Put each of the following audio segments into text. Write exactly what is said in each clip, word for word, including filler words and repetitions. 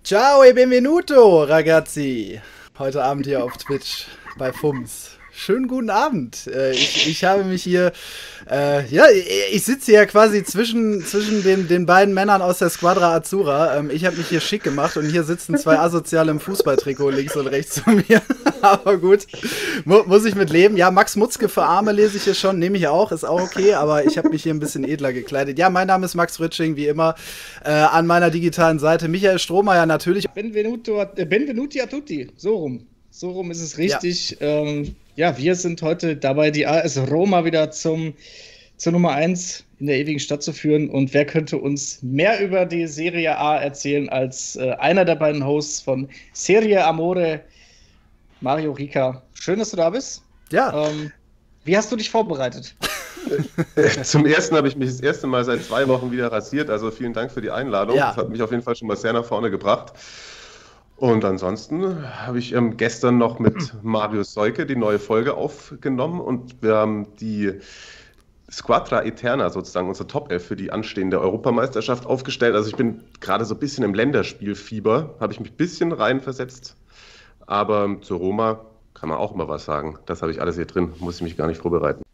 Ciao e benvenuto, ragazzi. Heute Abend hier auf Twitch bei Fums. Schönen guten Abend. Äh, ich, ich habe mich hier, äh, ja, ich sitze hier quasi zwischen, zwischen den, den beiden Männern aus der Squadra Azzurra. Ähm, ich habe mich hier schick gemacht und hier sitzen zwei Asoziale im Fußballtrikot links und rechts von mir. Aber gut, Mu muss ich mit leben. Ja, Max Mutzke für Arme lese ich hier schon, nehme ich auch, ist auch okay, aber ich habe mich hier ein bisschen edler gekleidet. Ja, mein Name ist Max Ritsching, wie immer, äh, an meiner digitalen Seite. Michael Strohmeier natürlich. Benvenuto, äh, benvenuti a tutti, so rum. So rum ist es richtig. Ja, ähm, ja wir sind heute dabei, die A S Roma wieder zum, zur Nummer eins in der ewigen Stadt zu führen. Und wer könnte uns mehr über die Serie A erzählen als äh, einer der beiden Hosts von Serie Amore, Mario Rica. Schön, dass du da bist. Ja. Ähm, wie hast du dich vorbereitet? Zum ersten habe ich mich das erste Mal seit zwei Wochen wieder rasiert. Also vielen Dank für die Einladung. Ja. Das hat mich auf jeden Fall schon mal sehr nach vorne gebracht. Und ansonsten habe ich ähm, gestern noch mit Marius Seuke die neue Folge aufgenommen und wir haben die Squadra Eterna sozusagen, unsere Top elf für die anstehende Europameisterschaft aufgestellt. Also ich bin gerade so ein bisschen im Länderspielfieber, habe ich mich ein bisschen reinversetzt, aber zu Roma kann man auch immer was sagen. Das habe ich alles hier drin, muss ich mich gar nicht vorbereiten.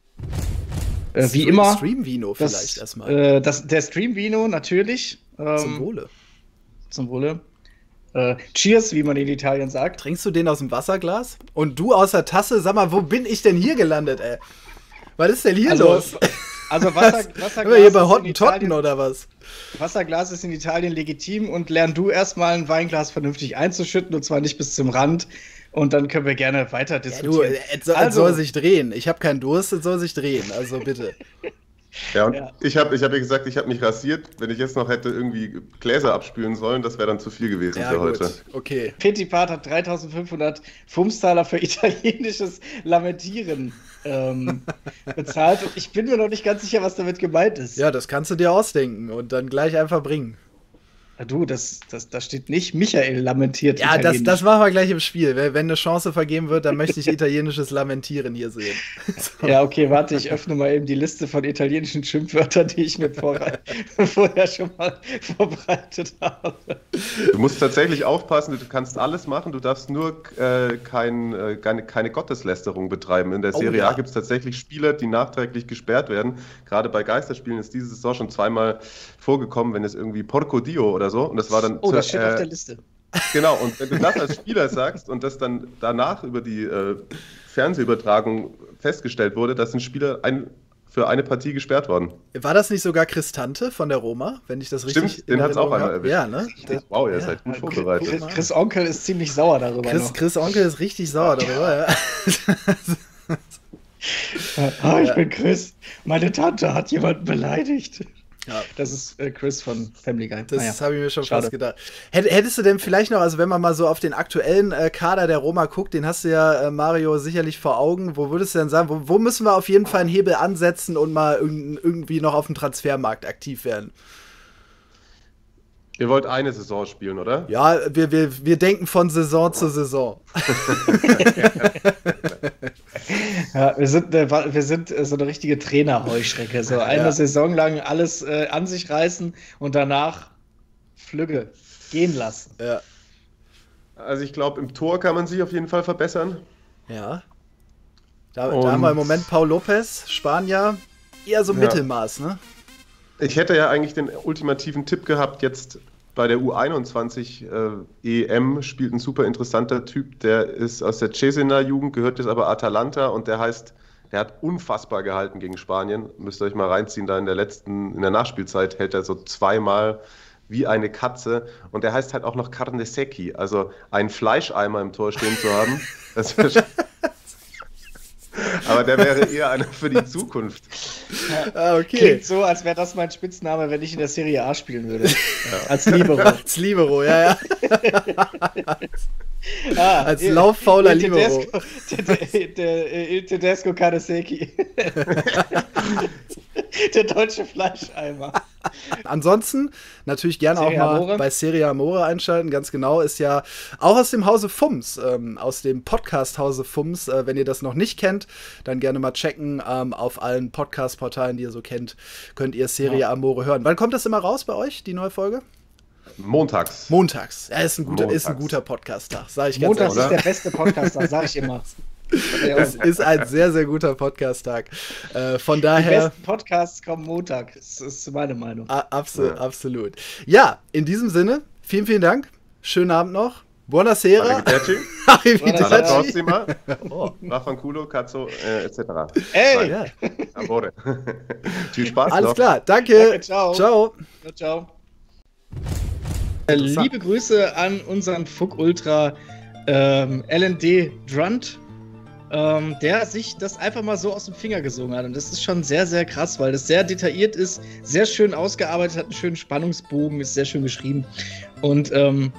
Äh, wie immer. Stream Vino vielleicht das, erstmal. Äh, das, der Stream Vino natürlich. Ähm, zum Wohle. Zum Wohle. Äh, cheers, wie man in Italien sagt. Trinkst du den aus dem Wasserglas? Und du aus der Tasse? Sag mal, wo bin ich denn hier gelandet, ey? Was ist denn hier also, los? Also Wasser, Wasserglas Sind wir hier bei ist in Hottentotten Italien, oder was? Wasserglas ist in Italien legitim und lern du erstmal ein Weinglas vernünftig einzuschütten und zwar nicht bis zum Rand. Und dann können wir gerne weiter Ja, diskutieren. du, es soll, es also, soll sich drehen. Ich habe keinen Durst, es soll sich drehen. Also bitte. Ja, und Ja. ich habe ich hab ja gesagt, ich habe mich rasiert. Wenn ich jetzt noch hätte irgendwie Gläser abspülen sollen, das wäre dann zu viel gewesen Ja, für gut. heute. Okay. Petipat hat dreitausendfünfhundert Fumstaler für italienisches Lamentieren ähm, bezahlt. Und ich bin mir noch nicht ganz sicher, was damit gemeint ist. Ja, das kannst du dir ausdenken und dann gleich einfach bringen. Du, das, das, da steht nicht Michael lamentiert. Ja, das, Italienisch. das machen wir gleich im Spiel. Wenn, wenn eine Chance vergeben wird, dann möchte ich italienisches Lamentieren hier sehen. So. Ja, okay, warte, ich öffne mal eben die Liste von italienischen Schimpfwörtern, die ich mir vorher, vorher schon mal vorbereitet habe. Du musst tatsächlich aufpassen, du kannst alles machen, du darfst nur äh, kein, äh, keine, keine Gotteslästerung betreiben. In der Oh, Serie ja. A gibt es tatsächlich Spieler, die nachträglich gesperrt werden. Gerade bei Geisterspielen ist diese Saison schon zweimal vorgekommen, wenn es irgendwie Porco Dio oder so. Und das war dann Oh, zu- das steht äh, auf der Liste. Genau, und wenn du das als Spieler sagst und das dann danach über die äh, Fernsehübertragung festgestellt wurde, dass ein Spieler ein, für eine Partie gesperrt worden. War das nicht sogar Cristante von der Roma, wenn ich das richtig Stimmt, den hat's auch einmal habe? erwischt. Ja, ne? Das, Wow, ihr ja. seid gut Chris, vorbereitet. Chris Onkel ist ziemlich sauer darüber Chris, noch. Chris Onkel ist richtig sauer darüber, ja. Ah, ich bin Chris. Meine Tante hat jemanden beleidigt. Ja. Das ist äh, Chris von Family Guy. Das Naja. habe ich mir schon Schade. fast gedacht. Hätt, hättest du denn vielleicht noch, also wenn man mal so auf den aktuellen äh, Kader der Roma guckt, den hast du ja, äh, Mario, sicherlich vor Augen. Wo würdest du denn sagen, wo, wo müssen wir auf jeden Fall einen Hebel ansetzen und mal irg irgendwie noch auf dem Transfermarkt aktiv werden? Ihr wollt eine Saison spielen, oder? Ja, wir, wir, wir denken von Saison zu Saison. Ja, wir sind, äh, wa- wir sind äh, so eine richtige Trainerheuschrecke. So eine Ja. Saison lang alles äh, an sich reißen und danach Flügge gehen lassen. Ja. Also ich glaube, im Tor kann man sich auf jeden Fall verbessern. Ja. Da, Und- da haben wir im Moment Paul Lopez, Spanier, eher so Ja. Mittelmaß, ne? Ich hätte ja eigentlich den ultimativen Tipp gehabt, jetzt bei der U einundzwanzig äh, E M spielt ein super interessanter Typ, der ist aus der Cesena Jugend, gehört jetzt aber Atalanta und der heißt, der hat unfassbar gehalten gegen Spanien. Müsst ihr euch mal reinziehen, da in der letzten, in der Nachspielzeit hält er so zweimal wie eine Katze und der heißt halt auch noch Carne Secchi, also einen Fleischeimer im Tor stehen zu haben. Das wär schon- aber der wäre eher einer für die Zukunft. Ah, okay. Klingt so, als wäre das mein Spitzname, wenn ich in der Serie A spielen würde. Als Libero. Als Libero, ja, ja. Ah, Als Il- lauffauler Il Libero. Tedesco- der, der, der Il Tedesco Karaseki. Der deutsche Fleischeimer. Ansonsten natürlich gerne Serie auch mal Amore. bei Serie Amore einschalten. Ganz genau, ist ja auch aus dem Hause Fums, ähm, aus dem Podcast Hause Fums. Äh, wenn ihr das noch nicht kennt, dann gerne mal checken. Ähm, auf allen Podcast-Portalen, die ihr so kennt, könnt ihr Serie Ja. Amore hören. Wann kommt das immer raus bei euch, die neue Folge? Montags. Montags. Ja, ist ein guter, Montags. ist ein guter Podcast-Tag, sage ich ganz Montags ehrlich. ist der beste Podcast-Tag, sage ich immer. Es ist ein sehr, sehr guter Podcast-Tag. Äh, von Die daher. besten Podcasts kommen Montag, das ist meine Meinung. A- absolut, Ja. absolut. Ja, in diesem Sinne, vielen, vielen Dank. Schönen Abend noch. Buonasera. Arrivederci. Alla Arrivederci. prossima. Vaffanculo, Cazzo, äh, et cetera. Ey! Ja. Amore. Viel Spaß Alles noch. klar, danke. Danke, ciao. Ciao. Ciao, ciao. Äh, Liebe Grüße an unseren Fuck Ultra ähm, L N D Drunt, ähm, der sich das einfach mal so aus dem Finger gesogen hat. Und das ist schon sehr, sehr krass, weil das sehr detailliert ist, sehr schön ausgearbeitet, hat einen schönen Spannungsbogen, ist sehr schön geschrieben. Und ähm,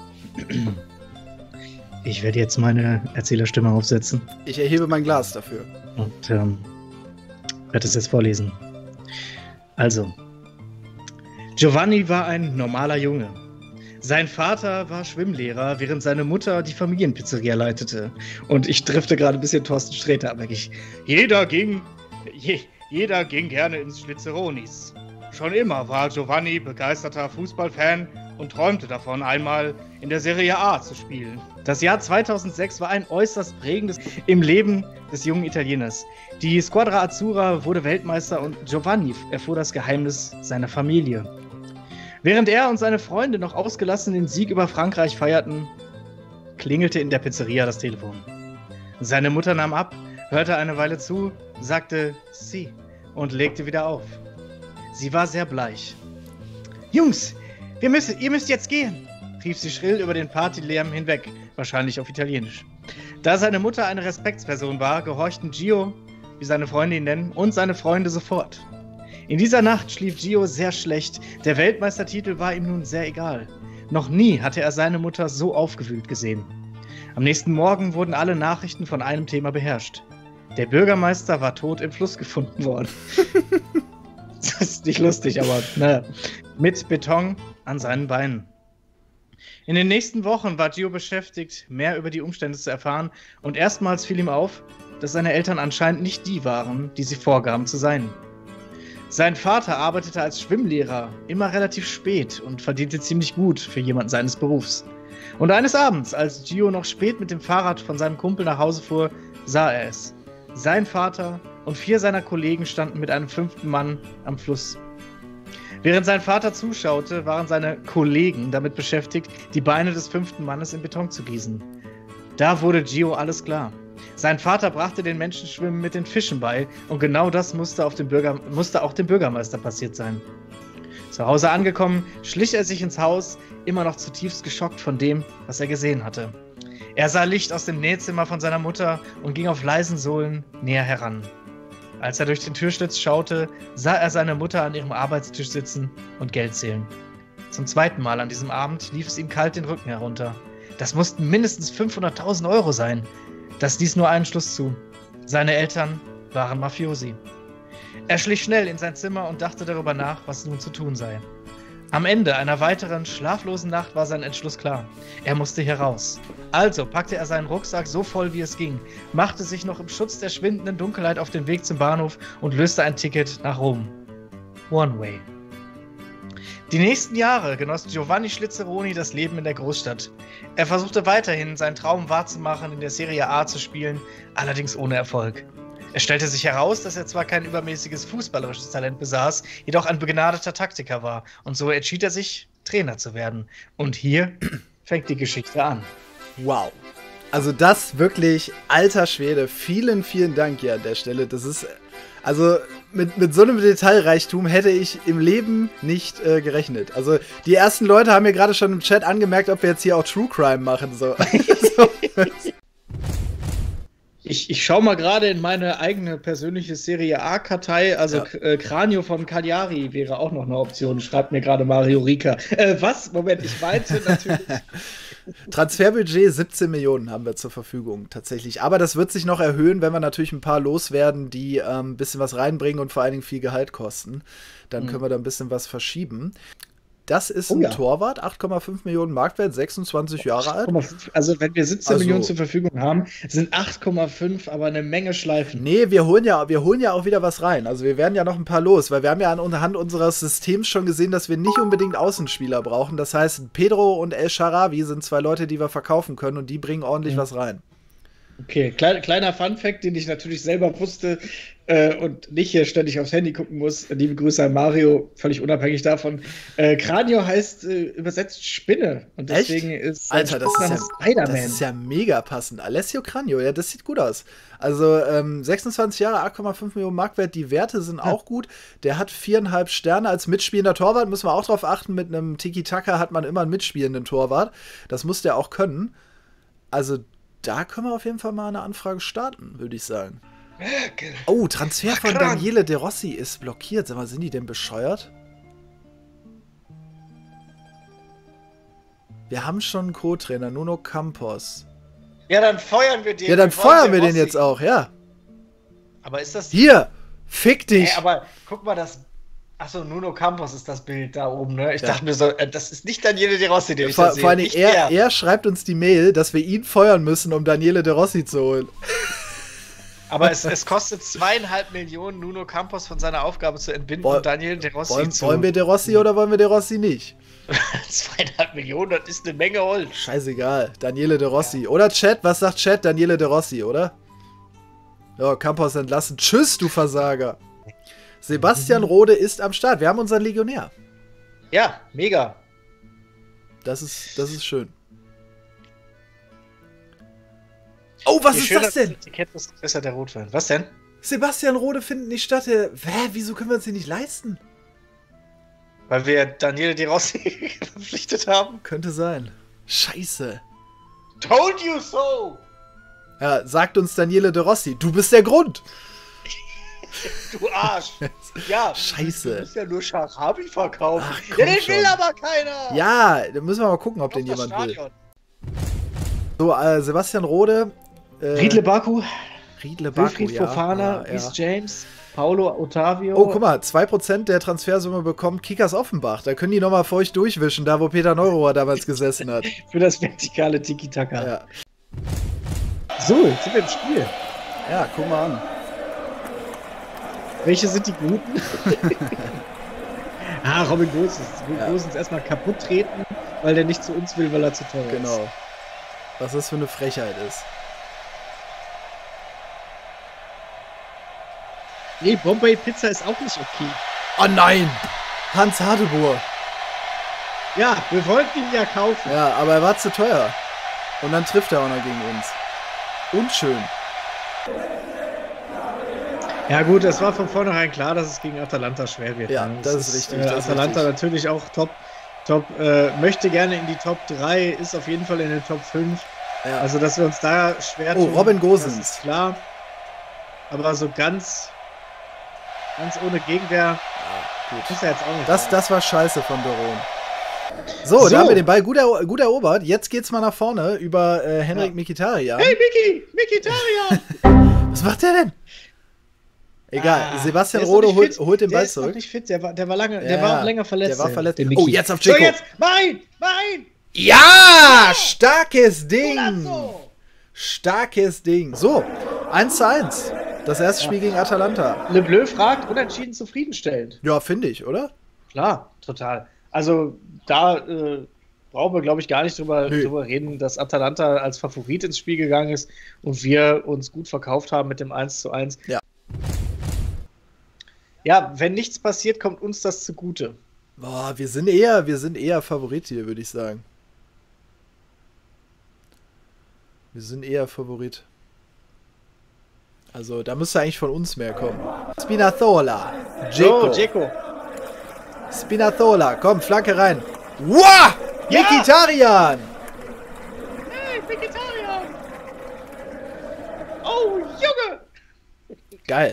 ich werde jetzt meine Erzählerstimme aufsetzen Ich erhebe mein Glas dafür. und ähm, werde es jetzt vorlesen. Also, Giovanni war ein normaler Junge. Sein Vater war Schwimmlehrer, während seine Mutter die Familienpizzeria leitete. Und ich drifte gerade ein bisschen Thorsten Sträter ab, wirklich. Jeder ging, je, jeder ging gerne ins Schlitzeronis. Schon immer war Giovanni begeisterter Fußballfan und träumte davon, einmal in der Serie A zu spielen. Das Jahr zweitausendsechs war ein äußerst prägendes im Leben des jungen Italieners. Die Squadra Azzurra wurde Weltmeister und Giovanni erfuhr das Geheimnis seiner Familie. Während er und seine Freunde noch ausgelassen den Sieg über Frankreich feierten, klingelte in der Pizzeria das Telefon. Seine Mutter nahm ab, hörte eine Weile zu, sagte "Sie" und legte wieder auf. Sie war sehr bleich. »Jungs, wir müssen, ihr müsst jetzt gehen«, rief sie schrill über den Partylärm hinweg, wahrscheinlich auf Italienisch. Da seine Mutter eine Respektsperson war, gehorchten Gio, wie seine Freunde ihn nennen, und seine Freunde sofort. In dieser Nacht schlief Gio sehr schlecht, der Weltmeistertitel war ihm nun sehr egal. Noch nie hatte er seine Mutter so aufgewühlt gesehen. Am nächsten Morgen wurden alle Nachrichten von einem Thema beherrscht. Der Bürgermeister war tot im Fluss gefunden worden. Das ist nicht lustig, aber naja. Mit Beton an seinen Beinen. In den nächsten Wochen war Gio beschäftigt, mehr über die Umstände zu erfahren, und erstmals fiel ihm auf, dass seine Eltern anscheinend nicht die waren, die sie vorgaben zu sein. Sein Vater arbeitete als Schwimmlehrer, immer relativ spät und verdiente ziemlich gut für jemanden seines Berufs. Und eines Abends, als Gio noch spät mit dem Fahrrad von seinem Kumpel nach Hause fuhr, sah er es. Sein Vater und vier seiner Kollegen standen mit einem fünften Mann am Fluss. Während sein Vater zuschaute, waren seine Kollegen damit beschäftigt, die Beine des fünften Mannes in Beton zu gießen. Da wurde Gio alles klar. Sein Vater brachte den Menschen Schwimmen mit den Fischen bei, und genau das musste, auf dem Bürger, musste auch dem Bürgermeister passiert sein. Zu Hause angekommen, schlich er sich ins Haus, immer noch zutiefst geschockt von dem, was er gesehen hatte. Er sah Licht aus dem Nähzimmer von seiner Mutter und ging auf leisen Sohlen näher heran. Als er durch den Türschlitz schaute, sah er seine Mutter an ihrem Arbeitstisch sitzen und Geld zählen. Zum zweiten Mal an diesem Abend lief es ihm kalt den Rücken herunter. Das mussten mindestens fünfhunderttausend Euro sein. Das ließ nur einen Schluss zu. Seine Eltern waren Mafiosi. Er schlich schnell in sein Zimmer und dachte darüber nach, was nun zu tun sei. Am Ende einer weiteren schlaflosen Nacht war sein Entschluss klar. Er musste hier raus. Also packte er seinen Rucksack so voll wie es ging, machte sich noch im Schutz der schwindenden Dunkelheit auf den Weg zum Bahnhof und löste ein Ticket nach Rom. One Way. Die nächsten Jahre genoss Giovanni Schlitzeroni das Leben in der Großstadt. Er versuchte weiterhin, seinen Traum wahrzumachen, in der Serie A zu spielen, allerdings ohne Erfolg. Es stellte sich heraus, dass er zwar kein übermäßiges fußballerisches Talent besaß, jedoch ein begnadeter Taktiker war, und so entschied er sich, Trainer zu werden. Und hier fängt die Geschichte an. Wow. Also das wirklich, alter Schwede, vielen, vielen Dank hier an der Stelle. Das ist, also mit, mit so einem Detailreichtum hätte ich im Leben nicht äh, gerechnet. Also die ersten Leute haben mir gerade schon im Chat angemerkt, ob wir jetzt hier auch True Crime machen. So. so. Ich, ich schaue mal gerade in meine eigene persönliche Serie A-Kartei, also Ja. äh, Cranio von Cagliari wäre auch noch eine Option, schreibt mir gerade Mario Rica. Äh, was? Moment, ich meinte natürlich... Transferbudget siebzehn Millionen haben wir zur Verfügung tatsächlich. Aber das wird sich noch erhöhen, wenn wir natürlich ein paar loswerden, die ähm, ein bisschen was reinbringen und vor allen Dingen viel Gehalt kosten. Dann Mhm. können wir da ein bisschen was verschieben. das ist Oh ein ja. Torwart, acht Komma fünf Millionen Marktwert, sechsundzwanzig Jahre alt. Also wenn wir siebzehn Also- Millionen zur Verfügung haben, sind acht Komma fünf aber eine Menge Schleifen. Nee, wir holen, ja, wir holen ja auch wieder was rein. Also wir werden ja noch ein paar los, weil wir haben ja anhand unseres Systems schon gesehen, dass wir nicht unbedingt Außenspieler brauchen. Das heißt, Pedro und El Sharawi sind zwei Leute, die wir verkaufen können und die bringen ordentlich Ja. was rein. Okay, klein, kleiner Funfact, den ich natürlich selber wusste äh, und nicht hier ständig aufs Handy gucken muss. Liebe Grüße an Mario, völlig unabhängig davon. Äh, Kranio heißt äh, übersetzt Spinne und deswegen Echt? ist sein Alter, das ist, ja, Spitzname Spider-Man. das ist ja mega passend. Alessio Cranio, ja, das sieht gut aus. Also ähm, sechsundzwanzig Jahre, acht Komma fünf Millionen Marktwert, die Werte sind Ja. auch gut. Der hat viereinhalb Sterne als mitspielender Torwart, müssen wir auch drauf achten. Mit einem Tiki-Taka hat man immer einen mitspielenden Torwart. Das muss der auch können. Also da können wir auf jeden Fall mal eine Anfrage starten, würde ich sagen. Oh, Transfer von Daniele De Rossi ist blockiert. Sag mal, sind die denn bescheuert? Wir haben schon einen Co-Trainer, Nuno Campos. Ja, dann feuern wir den. Ja, dann Wir wollen feuern wir den Rossi. jetzt auch, ja. Aber ist das... Hier, fick dich. Ey, aber guck mal, das... Achso, Nuno Campos ist das Bild da oben, ne? Ich Ja. dachte mir so, äh, das ist nicht Daniele De Rossi, den ich Vor, da sehe. vor allem, Nicht er, der. er schreibt uns die Mail, dass wir ihn feuern müssen, um Daniele De Rossi zu holen. Aber es, es kostet zweieinhalb Millionen, Nuno Campos von seiner Aufgabe zu entbinden Woll- und Daniele De Rossi Wollen, zu... wollen wir De Rossi oder wollen wir De Rossi nicht? zweieinhalb Millionen, das ist eine Menge Holz. Scheißegal. Daniele De Rossi. Oder Chat, was sagt Chat? Daniele De Rossi, oder? Ja, Campos entlassen. Tschüss, du Versager. Sebastian Rode ist am Start. Wir haben unseren Legionär. Ja, mega. Das ist, das ist schön. Oh, was Je ist schöner das denn? Etikett, desto besser der Rotwein. Was denn? Sebastian Rode findet nicht statt. Hä, wieso können wir uns den nicht leisten? Weil wir Daniele De Rossi verpflichtet haben? Könnte sein. Scheiße. Told you so! Ja, sagt uns Daniele De Rossi. Du bist der Grund. Du Arsch! Ja, Scheiße. du musst ja nur Sharabi verkaufen. Ach, komm ja, den schon. will aber keiner! Ja, da müssen wir mal gucken, ob Auf den das jemand will. Stadion. So, äh, Sebastian Rode. Äh, Riedle Baku, Riedle Baku, Wilfried ja. Fofana, ja, Reece ja. James, Paulo Ottavio. Oh, guck mal, zwei Prozent der Transfersumme bekommt Kickers Offenbach. Da können die nochmal feucht durchwischen, da wo Peter Neurohr damals gesessen hat. Für das vertikale Tiki-Taka. Ja. So, jetzt sind wir im Spiel. ja, guck mal an. Welche sind die Guten? ah, Robin Gosens. Wir Ja. Gosens erstmal kaputt treten, weil der nicht zu uns will, weil er zu teuer ist. Genau. Was das für eine Frechheit ist. Nee, Bombay Pizza ist auch nicht okay. Oh nein! Hans Harteboer. Ja, wir wollten ihn ja kaufen. Ja, aber er war zu teuer. Und dann trifft er auch noch gegen uns. Unschön. Ja gut, es war von vornherein klar, dass es gegen Atalanta schwer wird. Ja, ne? das Es ist richtig, Äh, das ist Atalanta richtig. natürlich auch top, top äh, möchte gerne in die Top drei, ist auf jeden Fall in den Top fünf. Ja. Also, dass wir uns da schwer Oh, tun, Robin Gosens. das ist klar. Aber so ganz, ganz ohne Gegenwehr ja, gut. ist er jetzt auch nicht. Das, sein. das war scheiße von Doron. So, So. da haben wir den Ball gut, ero gut erobert. Jetzt geht's mal nach vorne über äh, Henrik Ja. Mkhitaryan. Hey, Miki! Mkhitaryan! Was macht der denn? Egal, Ah, Sebastian der ist noch Rode nicht holt, fit. holt den Der Ball ist noch zurück. nicht fit, der war, der war, lange, Ja, der war länger verletzt. der war verletzt. der Oh, Miki. jetzt auf So, Dzeko. jetzt! Mein! Mein! Ja, starkes Ding. Golazo! Starkes Ding. So, eins zu eins. Das erste Spiel gegen Atalanta. Le Bleu fragt, unentschieden zufriedenstellend. Ja, finde ich, oder? Klar, total. Also da äh, brauchen wir, glaube ich, gar nicht drüber, Nö. drüber reden, dass Atalanta als Favorit ins Spiel gegangen ist und wir uns gut verkauft haben mit dem eins zu eins. Ja. Ja, wenn nichts passiert, kommt uns das zugute. Boah, wir sind eher, wir sind eher Favorit hier, würde ich sagen. Wir sind eher Favorit. Also, da müsste eigentlich von uns mehr kommen. Spinazzola. Dzeko. So, Dzeko. Spinazzola. Komm, Flanke rein. Wow! Ja! Mkhitaryan! Hey, Vegetarier! Oh, Junge! Geil.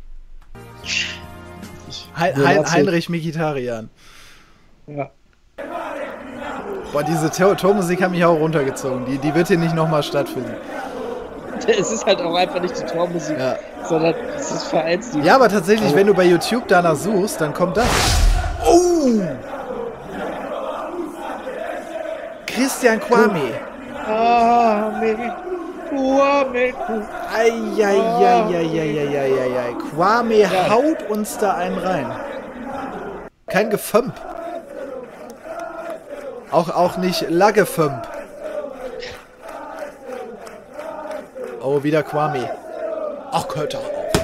Hein Ja, hein dazu- Heinrich Mkhitaryan. Ja. Boah, diese Tor Tormusik hat mich auch runtergezogen. Die, die wird hier nicht nochmal stattfinden. Es ist halt auch einfach nicht die Tormusik, Ja. sondern es ist Vereinslied. Ja, aber tatsächlich, wenn du bei YouTube danach suchst, dann kommt das. Oh! Christian Kwame. Kwame. Kwame. Eieieiei. Kwame Ja. haut uns da einen rein. Kein Gefömp. Auch, auch nicht Laggefömp. Oh, wieder Kwame. Ach, hört doch auf.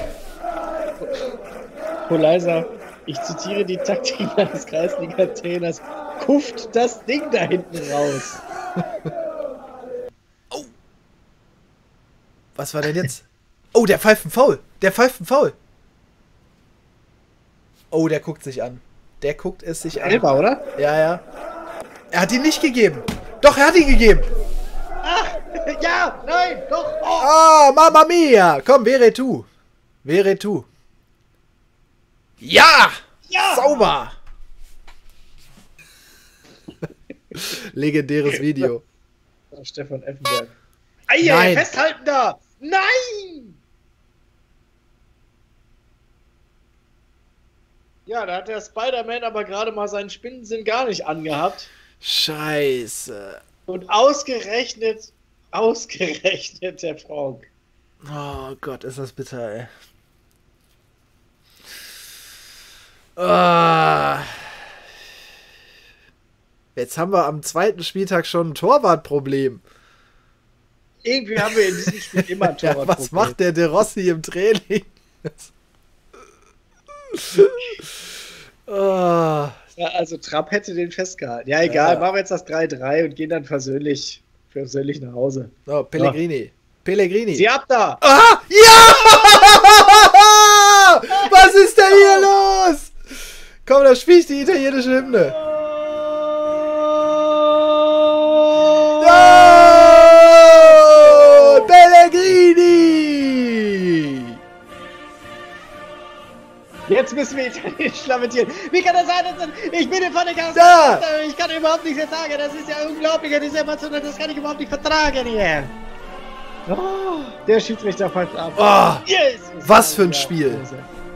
Polaiser, ich zitiere die Taktik eines Kreisliga-Trainers. Kufft das Ding da hinten raus. Oh. Was war denn jetzt? Oh, der pfeift einen Foul. Der pfeift einen Foul. Oh, der guckt sich an. Der guckt es sich an. Elber, oder? Ja, ja. Er hat ihn nicht gegeben. Doch, er hat ihn gegeben. Ach, ja, nein, doch. Oh. Ah, Mamma Mia. Komm, wäre tu. Wäre tu. Ja! Ja! Sauber! Legendäres Video. Stefan Effenberg. Eier, Nein. festhalten da! Nein! Ja, da hat der Spider-Man aber gerade mal seinen Spinnensinn gar nicht angehabt. Scheiße. Und ausgerechnet, ausgerechnet der Frank. Oh Gott, ist das bitter, ey. Ah. Jetzt haben wir am zweiten Spieltag schon ein Torwartproblem. Irgendwie haben wir in diesem Spiel immer ein Ja, Torwartproblem. was macht der De Rossi im Training? Ah. Ja, also Trapp hätte den festgehalten. Ja, egal, Ja. machen wir jetzt das drei drei und gehen dann versöhnlich, versöhnlich nach Hause. Oh, Pellegrini. Pellegrini. Sie ab da! Ah! Ja! Was ist denn hier los? Komm, da spiele ich die italienische Hymne. Ja! Pellegrini! Jetzt müssen wir italienisch lamentieren. Wie kann das sein? dass- Ich bin in völlig aus. Da! Ich kann überhaupt nichts mehr sagen. Das ist ja unglaublich. Das ist ja emotional. Das kann ich überhaupt nicht vertragen hier. Oh, der Schiedsrichter pfeift ab. Oh, Jesus! was für ein Ja, Spiel. Hose.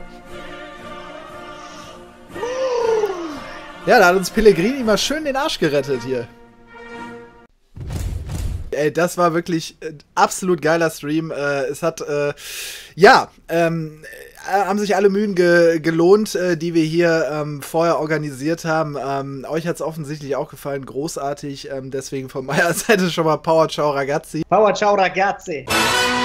ja, da hat uns Pellegrini mal schön den Arsch gerettet hier. Ey, das war wirklich äh, absolut geiler Stream. Äh, es hat, äh, ja, ähm, äh, haben sich alle Mühen ge gelohnt, äh, die wir hier ähm, vorher organisiert haben. Ähm, euch hat es offensichtlich auch gefallen, großartig. Ähm, deswegen von meiner Seite schon mal Power Ciao Ragazzi. Power, ciao, ragazzi.